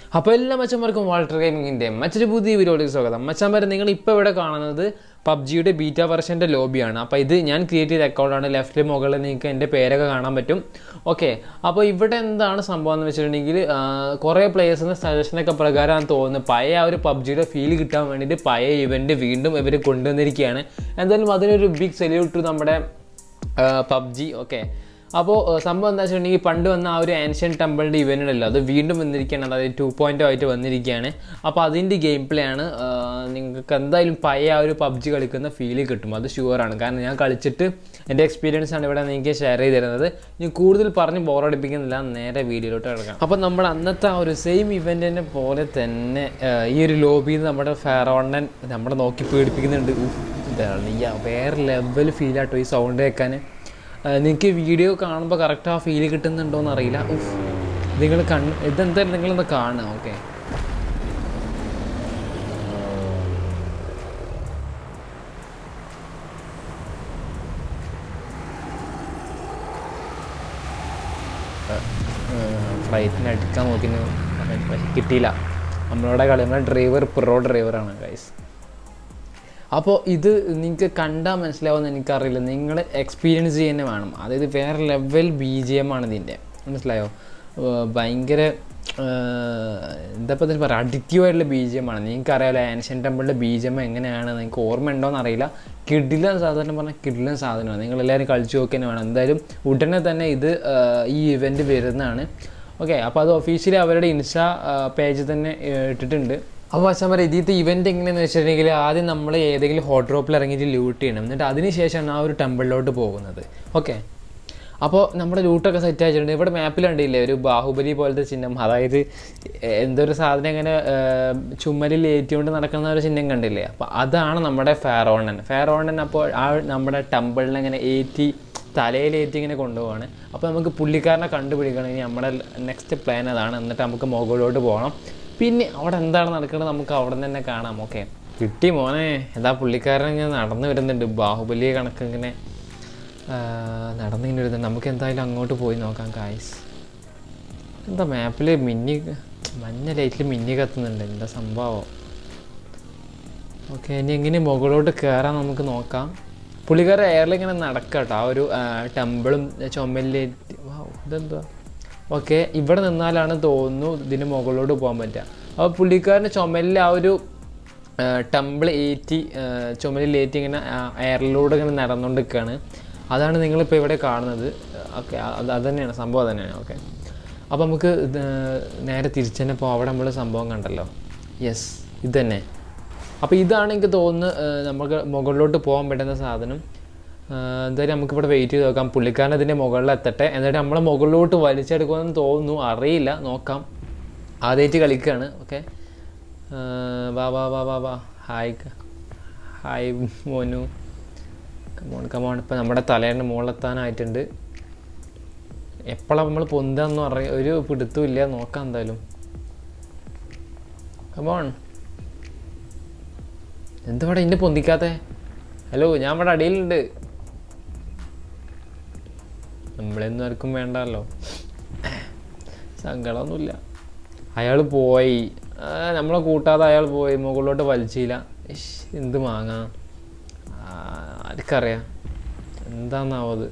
അപ്പോൾ എല്ലാ മച്ചന്മാർക്കും വാൾട്ടർ ഗെയിമിങ്ങിൻ്റെ മറ്റൊരു പുതിയ വീഡിയോയിലേക്ക് സ്വാഗതം. മച്ചന്മാരെ, നിങ്ങൾ ഇപ്പോൾ ഇവിടെ കാണുന്നത് പബ്ജിയുടെ ബീറ്റ വെർഷൻ്റെ ലോബിയാണ്. അപ്പോൾ ഇത് ഞാൻ ക്രിയേറ്റ് ചെയ്ത അക്കൗണ്ടാണ്. ലെഫ്റ്റിൽ മുകളിൽ നിങ്ങൾക്ക് എൻ്റെ പേരൊക്കെ കാണാൻ പറ്റും. ഓക്കെ, അപ്പോൾ ഇവിടെ എന്താണ് സംഭവം എന്ന് വെച്ചിട്ടുണ്ടെങ്കിൽ കുറേ പ്ലേയേഴ്സിൻ്റെ സജഷനൊക്കെ പ്രകാരമാണ് തോന്നുന്നത് പഴയ ആ ഒരു പബ്ജിയുടെ ഫീൽ കിട്ടാൻ വേണ്ടിയിട്ട് പഴയ ഇവൻറ്റ് വീണ്ടും ഇവർ കൊണ്ടുവന്നിരിക്കുകയാണ്. എന്തായാലും അതിനൊരു ബിഗ് സല്യൂട്ട് നമ്മുടെ പബ്ജി. ഓക്കെ, അപ്പോൾ സംഭവം എന്താ വെച്ചിട്ടുണ്ടെങ്കിൽ പണ്ട് വന്ന ആ ഒരു ആൻഷ്യൻ ടെമ്പിളിൻ്റെ ഇവൻ്റ് ഉണ്ടല്ലോ, അത് വീണ്ടും വന്നിരിക്കുകയാണ്. അതായത് 2.0 ആയിട്ട് വന്നിരിക്കുകയാണ്. അപ്പോൾ അതിൻ്റെ ഗെയിം പ്ലേ ആണ്. നിങ്ങൾക്ക് എന്തായാലും പഴയ ആ ഒരു പബ്ജി കളിക്കുന്ന ഫീല് കിട്ടും, അത് ഷുവറാണ്. കാരണം ഞാൻ കളിച്ചിട്ട് എൻ്റെ എക്സ്പീരിയൻസ് ആണ് ഇവിടെ നിങ്ങൾക്ക് ഷെയർ ചെയ്ത് തരുന്നത്. ഇനി കൂടുതൽ പറഞ്ഞ് ബോറടിപ്പിക്കുന്നില്ല, നേരെ വീഡിയോയിലോട്ട് കിടക്കാം. അപ്പോൾ നമ്മുടെ അന്നത്തെ ആ ഒരു സെയിം ഇവൻറ്റിനെ പോലെ തന്നെ ഈ ഒരു ലോബിയിൽ നിന്ന് നമ്മുടെ ഫെറോണൻ നമ്മളെ നോക്കി പേടിപ്പിക്കുന്നുണ്ട്. വേറെ ലെവൽ ഫീലാട്ടോ ഈ സൗണ്ട് കേൾക്കാൻ. നിങ്ങൾക്ക് വീഡിയോ കാണുമ്പോൾ കറക്റ്റ് ആ ഫീല് കിട്ടുന്നുണ്ടോയെന്ന് അറിയില്ല. നിങ്ങൾ ഇതെന്തായാലും നിങ്ങളൊന്ന് കാണുക. ഓക്കെ, ഫ്ലൈറ്റിന് അടുക്കാൻ നോക്കുന്നു, പക്ഷെ കിട്ടിയില്ല. നമ്മളോടെ കളി നമ്മുടെ ഡ്രൈവർ പ്രോ ഡ്രൈവറാണ് ഗൈസ്. അപ്പോൾ ഇത് നിങ്ങൾക്ക് കണ്ടാൽ മനസ്സിലാവുമെന്ന് എനിക്കറിയില്ല, നിങ്ങൾ എക്സ്പീരിയൻസ് ചെയ്യുന്നേ വേണം. അതായത് വേറെ ലെവൽ BGM ആണ് ഇതിൻ്റെ, മനസ്സിലായോ? ഭയങ്കര എന്താ ഇതിന് പറയുക, അഡിക്റ്റീവായിട്ടുള്ള BGM ആണ്. നിങ്ങൾക്കറിയാമല്ലോ ആൻഷ്യൻ ടെമ്പിളിൻ്റെ BGM എങ്ങനെയാണ്, നിങ്ങൾക്ക് ഓർമ്മ ഉണ്ടോയെന്ന് അറിയില്ല. കിഡിലൻ സാധനം പറഞ്ഞാൽ കിഡിലൻ സാധനമാണ്. നിങ്ങളെല്ലാവരും കളിച്ച് നോക്കി തന്നെ വേണം. എന്തായാലും ഉടനെ തന്നെ ഇത് ഈ ഇവൻറ്റ് വരുന്നതാണ്. ഓക്കെ, അപ്പോൾ അത് ഒഫീഷ്യലി അവരുടെ ഇൻസ്റ്റാ പേജിൽ തന്നെ ഇട്ടിട്ടുണ്ട്. അപ്പോൾ അച്ഛന്മാരെ, ഇതിൻ്റെ ഇവൻറ്റ് എങ്ങനെയാണെന്ന് വെച്ചിട്ടുണ്ടെങ്കിൽ ആദ്യം നമ്മൾ ഏതെങ്കിലും ഹോട്ട് ഡ്രോപ്പിൽ ഇറങ്ങിയിട്ട് ലൂട്ട് ചെയ്യണം. എന്നിട്ട് അതിന് ശേഷമാണ് ആ ഒരു ടെമ്പിളിലോട്ട് പോകുന്നത്. ഓക്കെ, അപ്പോൾ നമ്മുടെ ലൂട്ടൊക്കെ സെറ്റ് ആയിട്ടുണ്ട്. ഇവിടെ മാപ്പിൽ കണ്ടില്ലേ ഒരു ബാഹുബലി പോലത്തെ ചിഹ്നം, അതായത് എന്തൊരു സാധനം ഇങ്ങനെ ചുമലിൽ ഏറ്റിക്കൊണ്ട് നടക്കുന്ന ഒരു ചിഹ്നം കണ്ടില്ലേ? അപ്പോൾ അതാണ് നമ്മുടെ ഫെറോണൻ. അപ്പോൾ ആ നമ്മുടെ ടെമ്പിളിനെ ഇങ്ങനെ തലയിലേറ്റി ഇങ്ങനെ കൊണ്ടുപോവാണ്. അപ്പോൾ നമുക്ക് പുള്ളിക്കാരനെ കണ്ടുപിടിക്കണം. ഇനി നമ്മുടെ നെക്സ്റ്റ് പ്ലാൻ അതാണ്. എന്നിട്ട് നമുക്ക് മുകളിലോട്ട് പോകണം. പിന്നെ അവിടെ എന്താണ് നടക്കുന്നത് നമുക്ക് അവിടെ തന്നെ കാണാം. ഓക്കെ, കിട്ടി മോനെ. എന്താ പുള്ളിക്കാരൻ ഇങ്ങനെ നടന്നു വരുന്നുണ്ട്, ബാഹുബലി കണക്ക് ഇങ്ങനെ നടന്നിങ്ങനെ വരുന്നുണ്ട്. നമുക്ക് എന്തായാലും അങ്ങോട്ട് പോയി നോക്കാം ഗായ്സ്. എന്താ മാപ്പിൽ മഞ്ഞ ലൈറ്റിൽ മിന്നി കത്തുന്നുണ്ട്, എന്താ സംഭവം? ഓക്കെ, ഇനി എങ്ങനെ മുകളിലോട്ട് കയറാൻ നമുക്ക് നോക്കാം. പുള്ളിക്കാരൻ എയറിലിങ്ങനെ നടക്കട്ടോ, ആ ഒരു ടെമ്പിളും ചുമലിലേറ്റ്. ഇതെന്താ? ഓക്കെ, ഇവിടെ നിന്നാലാണ് തോന്നുന്നു ഇതിന് മുകളിലോട്ട് പോകാൻ പറ്റുക. അപ്പോൾ പുള്ളിക്കാരൻ്റെ ചുമലിൽ ആ ഒരു ടെമ്പിൾ ചുമലിലേറ്റി ഇങ്ങനെ എയറിലൂടെ ഇങ്ങനെ നടന്നുകൊണ്ട് നിൽക്കുകയാണ്. അതാണ് നിങ്ങളിപ്പോൾ ഇവിടെ കാണുന്നത്. ഓക്കെ, അത് തന്നെയാണ് സംഭവം, തന്നെയാണ്. ഓക്കെ, അപ്പോൾ നമുക്ക് നേരെ തിരിച്ചു തന്നെ പോകാം. അവിടെ നമ്മൾ സംഭവം കണ്ടല്ലോ. യെസ്, ഇത് തന്നെ. അപ്പോൾ ഇതാണ് എനിക്ക് തോന്നുന്നത് നമുക്ക് മുകളിലോട്ട് പോകാൻ പറ്റുന്ന സാധനം. എന്തായാലും നമുക്കിവിടെ വെയിറ്റ് ചെയ്ത് നോക്കാം. പുള്ളിക്കാരൻ ഇതിൻ്റെ മുകളിൽ എത്തട്ടെ, എന്നിട്ട് നമ്മളെ മുകളിലോട്ട് വലിച്ചെടുക്കുമെന്ന് തോന്നുന്നു, അറിയില്ല, നോക്കാം. ആദ്യമായിട്ട് കളിക്കുകയാണ്. ഓക്കെ, വാ. Hi Monu, come on. ഇപ്പം നമ്മുടെ തലേൻ്റെ മുകളിലെത്താനായിട്ടുണ്ട്. എപ്പോഴാണ് നമ്മൾ പൊന്താന്ന് പറയാം, ഒരു പിടുത്തവും ഇല്ല. നോക്കാം എന്തായാലും. കമോൺ. എന്തുവാടെ ഇന്നെ പൊന്തിക്കാത്തേ? ഹലോ, ഞാൻ ഇവിടെ അടിയിലുണ്ട്. നമ്മളെന്നും ആർക്കും വേണ്ടല്ലോ, സങ്കടമൊന്നുമില്ല. അയാൾ പോയി, നമ്മളെ കൂട്ടാതെ അയാൾ പോയി, മുകളിലോട്ട് വലിച്ചില്ല. എന്ത് മാങ്ങാ, ആർക്കറിയാം എന്താന്നാവത്.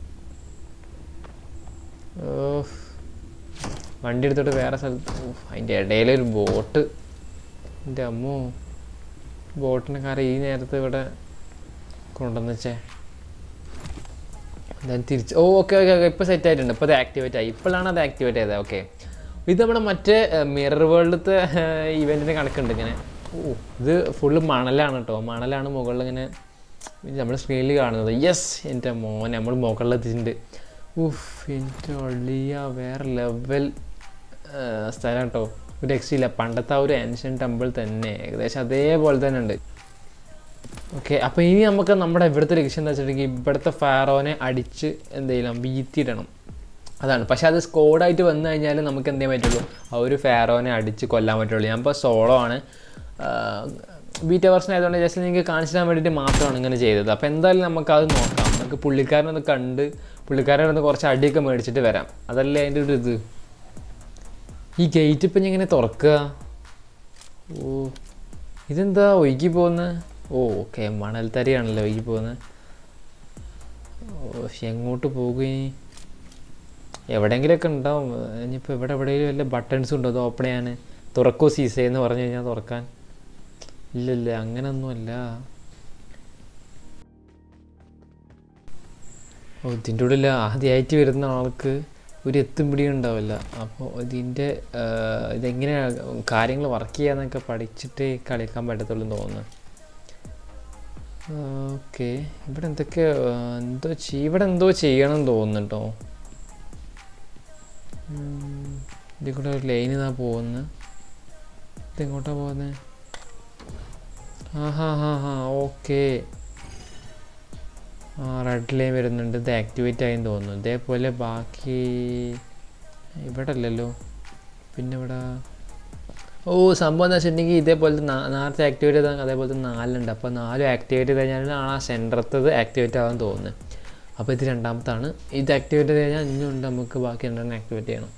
വണ്ടി എടുത്തിട്ട് വേറെ സ്ഥലത്ത്. അതിൻ്റെ ഇടയിലൊരു ബോട്ട്. എൻ്റെ അമ്മോ, ബോട്ടിനെ കാര്യം ഈ നേരത്തെ ഇവിടെ കൊണ്ടുവന്നേ. എന്തായാലും തിരിച്ച് ഓക്കെ. ഇപ്പോൾ സെറ്റ് ആയിട്ടുണ്ട്. ഇപ്പോൾ അത് ആക്ടിവേറ്റ് ആയി. ഇപ്പോഴാണ് അത് ആക്ടിവേറ്റ് ചെയ്തത്. ഓക്കെ, ഇത് നമ്മുടെ മറ്റേ മിറർ വേൾഡിലത്തെ ഇവൻറ്റിൻ്റെ കണക്കുണ്ട് ഇങ്ങനെ. ഇത് ഫുള്ള് മണലാണ് കേട്ടോ, മണലാണ് മുകളിൽ ഇങ്ങനെ നമ്മുടെ സ്ക്രീനിൽ കാണുന്നത്. യെസ്, എൻ്റെ മോനെ, നമ്മൾ മുകളിലെത്തിയിട്ടുണ്ട്. എൻ്റെ ഒള്ളിയ വേറെ ലെവൽ സ്ഥലം കേട്ടോ, ഒരു രക്ഷയില്ല. പണ്ടത്തെ ആ ഒരു ആൻഷ്യൻ ടെമ്പിൾ തന്നെ ഏകദേശം അതേപോലെ തന്നെ ഉണ്ട്. ഓക്കെ, അപ്പോൾ ഇനി നമുക്ക് നമ്മുടെ ഇവിടുത്തെ ലക്ഷ്യം എന്താ വെച്ചിട്ടുണ്ടെങ്കിൽ ഇവിടുത്തെ ഫാറോനെ അടിച്ച് എന്തെങ്കിലും വീഴ്ത്തിയിടണം, അതാണ്. പക്ഷേ അത് സ്കോഡായിട്ട് വന്നു കഴിഞ്ഞാൽ നമുക്ക് എന്തേ പറ്റുള്ളൂ, ആ ഒരു ഫാറോനെ അടിച്ച് കൊല്ലാൻ പറ്റുള്ളൂ. ഞാനിപ്പോൾ സോളോ ആണ്, ബീറ്റ വെർഷൻ ആയതുകൊണ്ട് ജസ്റ്റ് നിങ്ങൾക്ക് കാണിച്ചു തരാൻ വേണ്ടിയിട്ട് മാത്രമാണ് ഇങ്ങനെ ചെയ്തത്. അപ്പോൾ എന്തായാലും നമുക്കത് നോക്കാം. നമുക്ക് പുള്ളിക്കാരനൊന്ന് കണ്ട് പുള്ളിക്കാരനൊന്ന് കുറച്ച് അടിയൊക്കെ മേടിച്ചിട്ട് വരാം, അതല്ലേ അതിൻ്റെ ഒരു ഇത്. ഈ ഗേറ്റ് ഇപ്പം ഞാൻ എങ്ങനെ തുറക്കുക? ഓ ഇതെന്താ ഒഴുകി പോകുന്നത്? ഓ ഓക്കെ, മണൽത്തരിയാണല്ലോ ഒഴുകി പോകുന്നത്. ഓ എങ്ങോട്ട് പോകുകയും എവിടെയെങ്കിലുമൊക്കെ ഉണ്ടാവും. ഇനിയിപ്പോൾ എവിടെയെങ്കിലും വല്ല ബട്ടൺസ് ഉണ്ടോ അത് ഓപ്പൺ ചെയ്യാൻ? തുറക്കോ സീസേ എന്ന് പറഞ്ഞു കഴിഞ്ഞാൽ തുറക്കാൻ? ഇല്ലല്ല, അങ്ങനൊന്നുമല്ല. ഓ ഇതിൻ്റെ ഉള്ളിൽ ആദ്യമായിട്ട് വരുന്ന ആൾക്ക് ഒരു എത്തും പിടിയും ഉണ്ടാവില്ല. അപ്പോൾ ഇതെങ്ങനെയാണ് കാര്യങ്ങൾ വർക്ക് ചെയ്യാന്നൊക്കെ പഠിച്ചിട്ടേ കളിക്കാൻ പറ്റത്തുള്ളൂ എന്ന് തോന്നുന്നു. ഓക്കെ, ഇവിടെ എന്തോ ചെയ്യണം എന്ന് തോന്നുന്നു കേട്ടോ. ഇതിൽ കൂടെ ഒരു ലൈൻ ഇതാ പോകുന്നത്. ഇതെങ്ങോട്ടാണ് പോകുന്നത്? ഓക്കെ. റെഡ് ലൈൻ വരുന്നുണ്ട്. ഇത് ആക്ടിവേറ്റ് ആയെന്ന് തോന്നുന്നു. ഇതേപോലെ ബാക്കി ഇവിടെ അല്ലല്ലോ. പിന്നെ ഇവിടെ സംഭവം എന്താ വെച്ചിട്ടുണ്ടെങ്കിൽ ഇതേപോലത്തെ നേരത്തെ ആക്ടിവേറ്റ് ചെയ്താൽ അതേപോലത്തെ 4 ഉണ്ട്. അപ്പോൾ 4 ആക്ടിവേറ്റ് ചെയ്ത് കഴിഞ്ഞാൽ ആ സെൻറ്ററത്തത് ആക്ടിവേറ്റ് ആകാൻ തോന്നുന്നത്. അപ്പോൾ ഇത് രണ്ടാമത്താണ്. ഇത് ആക്ടിവേറ്റ് ചെയ്ത് കഴിഞ്ഞാൽ ഇനിയുണ്ട്, നമുക്ക് ബാക്കി 2 ആക്ടിവേറ്റ് ചെയ്യണം.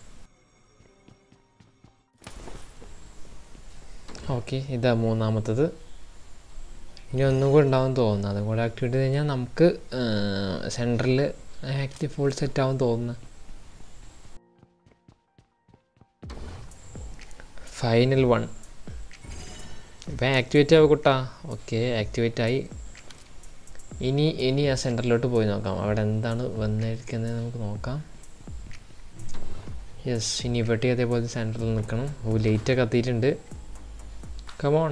ഓക്കെ, ഇതാ മൂന്നാമത്തത്. ഇനി ഒന്നും കൂടെ ഉണ്ടാവും തോന്നുന്നു. അതും കൂടെ ആക്ടിവേറ്റ് ചെയ്ത് കഴിഞ്ഞാൽ നമുക്ക് സെൻറ്ററിൽ ഫുൾ സെറ്റ് ആവും തോന്നുന്നു. ഫൈനൽ 1 ഇപ്പം ആക്ടിവേറ്റ് ആവും കൂട്ടാ. ഓക്കെ, ആക്ടിവേറ്റ് ആയി. ഇനി ആ സെൻറ്ററിലോട്ട് പോയി നോക്കാം. അവിടെ എന്താണ് വന്നിരിക്കുന്നത് നമുക്ക് നോക്കാം. യെസ്, ഇനി ഇവിടെ അതേപോലെ സെൻറ്ററിൽ നിൽക്കണം. ലൈറ്റൊക്കെ കത്തിയിട്ടുണ്ട്. കമോൺ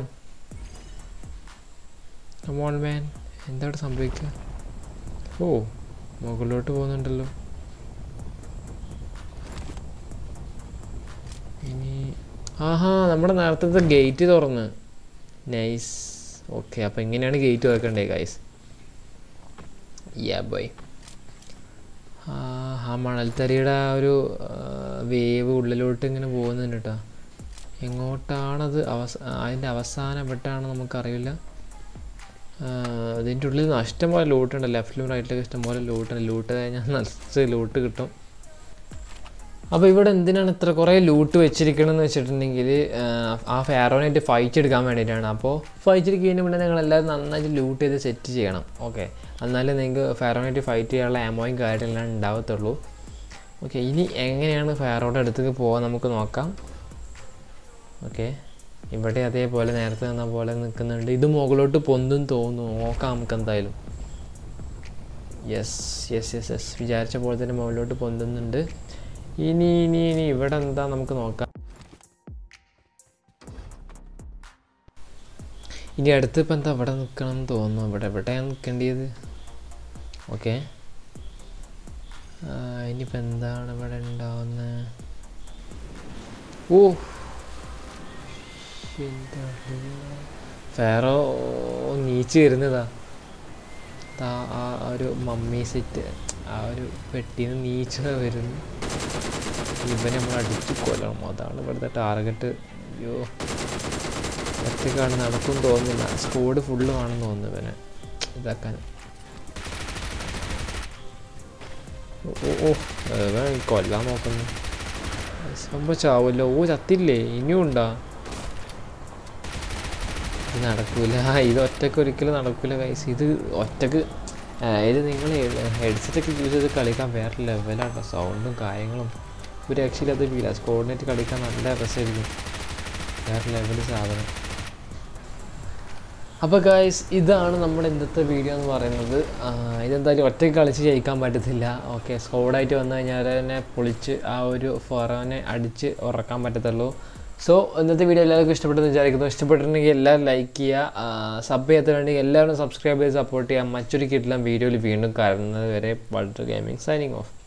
മാൻ, എന്താ ഇവിടെ സംഭവിക്കുക? മുകളിലോട്ട് പോകുന്നുണ്ടല്ലോ. ഇനി നമ്മുടെ നേരത്തെ ഗേറ്റ് തുറന്ന്. നൈസ്. ഓക്കെ, അപ്പോൾ ഇങ്ങനെയാണ് ഗേറ്റ് തുറക്കണ്ടേ ഗൈസ്? ബോയ്. മണൽത്തരിയുടെ ആ ഒരു വേവ് ഉള്ളിലോട്ട് ഇങ്ങനെ പോകുന്നുണ്ട് കേട്ടോ. എങ്ങോട്ടാണത് അതിൻ്റെ അവസാനപ്പെട്ടാണ് നമുക്കറിയില്ല. അതിൻ്റെ ഉള്ളിൽ ഇഷ്ടംപോലെ ലൂട്ടുണ്ട്. ലെഫ്റ്റിലും റൈറ്റിലൊക്കെ ഇഷ്ടംപോലെ ലൂട്ട് കഴിഞ്ഞാൽ നിറച്ച് ലൂട്ട് കിട്ടും. അപ്പോൾ ഇവിടെ എന്തിനാണ് ഇത്ര കുറേ ലൂട്ട് വെച്ചിരിക്കണമെന്ന് വെച്ചിട്ടുണ്ടെങ്കിൽ ആ ഫാരോനായിട്ട് ഫൈറ്റ് എടുക്കാൻ വേണ്ടിയിട്ടാണ്. അപ്പോൾ ഫൈറ്റ് എടുക്കുന്നതിന് മുന്നേ നിങ്ങളെല്ലാവരും നന്നായിട്ട് ലൂട്ട് ചെയ്ത് സെറ്റ് ചെയ്യണം. ഓക്കെ, എന്നാലേ നിങ്ങൾക്ക് ഫാരോനായിട്ട് ഫൈറ്റ് ചെയ്യാനുള്ള ആമോയും കാര്യമെല്ലാം ഉണ്ടാവത്തുള്ളൂ. ഓക്കെ, ഇനി എങ്ങനെയാണ് ഫാരോയുടെ അടുത്തേക്ക് പോകാൻ നമുക്ക് നോക്കാം. ഓക്കെ, ഇവിടെ അതേപോലെ നേരത്തെ നിന്ന പോലെ നിൽക്കുന്നുണ്ട്. ഇത് മുകളിലോട്ട് പൊന്തും തോന്നുന്നു. നോക്കാം നമുക്ക് എന്തായാലും. യെസ് വിചാരിച്ച പോലെ തന്നെ മുകളിലോട്ട് പൊന്തുന്നുണ്ട്. ഇനി ഇവിടെ എന്താ നമുക്ക് നോക്കാം. ഇനി അടുത്ത് ഇപ്പം എന്താ ഇവിടെ നിൽക്കണം എന്ന് തോന്നുന്നു. എവിടെയാണ് നിൽക്കേണ്ടത്? ഓക്കെ, ഇനിയിപ്പോൾ എന്താണ് ഇവിടെ ഉണ്ടാവുന്നത്? ഫാറോ നീച്ച് വരുന്നതാ. ആ ഒരു മമ്മി സെറ്റ് ആ ഒരു പെട്ടിയിൽ നിന്ന് നീച്ച് വരുന്നു. ഇവനെ നമ്മൾ അടിച്ച് കൊല്ലണം. അതാണ് ഇവിടുത്തെ ടാർഗറ്റ്. അയ്യോ, ഒറ്റക്കാണ്, നടക്കും തോന്നുന്നില്ല. സ്കോഡ് ഫുള്ള് വേണമെന്ന് തോന്നുന്നു ഇവനെ ഇതാക്കാൻ. കൊല്ലാൻ നോക്കുന്നു. സംഭവം ചാവുമല്ലോ. ചത്തില്ലേ? ഇനിയും ഉണ്ടാ? ഇത് നടക്കൂല. ഇത് ഒറ്റക്ക് ഒരിക്കലും നടക്കൂല ഗൈസ്. ഇത് ഒറ്റക്ക് ഇത് നിങ്ങൾ ഹെഡ്സെറ്റൊക്കെ യൂസ് ചെയ്ത് കളിക്കാൻ വേറെ ലെവലാണ്. സൗണ്ടും കാര്യങ്ങളും ഒരു രക്ഷയില്ലാത്ത ഫീല. കോർഡിനേറ്റ് കളിക്കാൻ നല്ല രസമായിരിക്കും. വേറെ ലെവൽ സാധനം. അപ്പോൾ ഗൈസ്, ഇതാണ് നമ്മുടെ ഇന്നത്തെ വീഡിയോ എന്ന് പറയുന്നത്. ഇതെന്തായാലും ഒറ്റയ്ക്ക് കളിച്ച് ജയിക്കാൻ പറ്റത്തില്ല. ഓക്കെ, സ്കോഡായിട്ട് വന്നു കഴിഞ്ഞാൽ തന്നെ പൊളിച്ച് ആ ഒരു ഫറോനെ അടിച്ച് ഉറക്കാൻ പറ്റത്തുള്ളൂ. സോ ഇന്നത്തെ വീഡിയോ എല്ലാവർക്കും ഇഷ്ടപ്പെട്ടെന്ന് വിചാരിക്കുന്നു. ഇഷ്ടപ്പെട്ടിട്ടുണ്ടെങ്കിൽ എല്ലാവരും ലൈക്ക് ചെയ്യുക. സബ് ചെയ്യാത്തതുണ്ടെങ്കിൽ എല്ലാവരും സബ്സ്ക്രൈബ് ചെയ്ത് സപ്പോർട്ട് ചെയ്യുക. മറ്റൊരു കിട്ടില്ല വീഡിയോയിൽ വീണ്ടും കാണുന്നത് വരെ വളരെ ഗെയിമിംഗ് സൈനിങ് ഓഫ്.